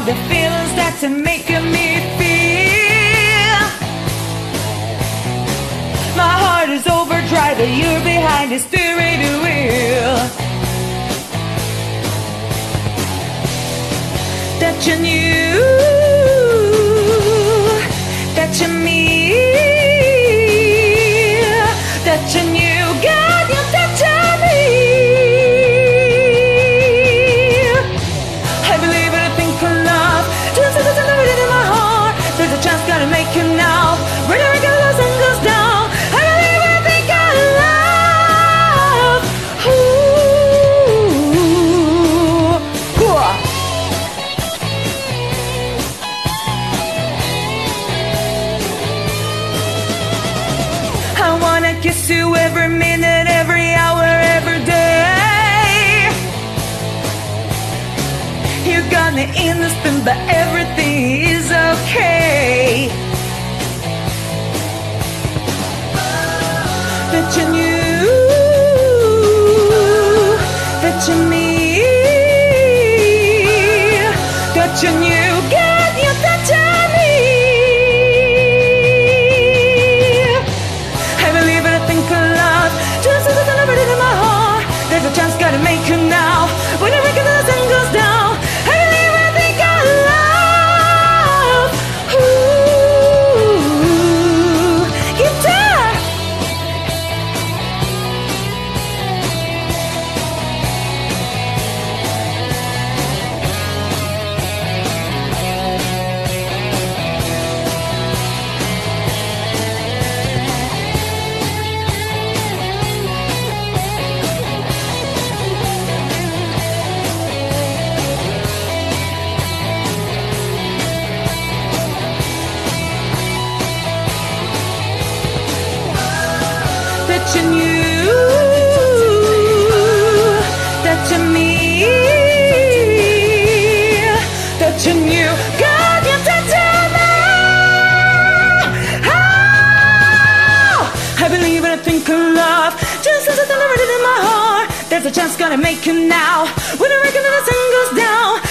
all the feelings that's making me feel. My heart is overdrive, but you're behind the steering wheel. Touching you, touching me, touching you, God, you're touching me. I believe in a thing called love. Just as I never did in my heart. There's a chance, gotta make it now. Whenever it goes and goes down. I believe in a thing called love. Ooh. Ooh. I wanna kiss you every minute, every hour, every day. You got me in the spin, but everything is okay. Touching you, touching me, touching you, God, you're touching me. I believe in a thing called love. Just as I never did in my heart. There's a chance, gotta make it now. Whenever it goes and goes down. I believe in a thing called love. Ooh, guitar. Touching you, touching me, touching you, God, you're touching me. Oh, I believe in a thing called love. Just as I never did in my heart. There's a chance, gotta make it now. When the regular sun goes down.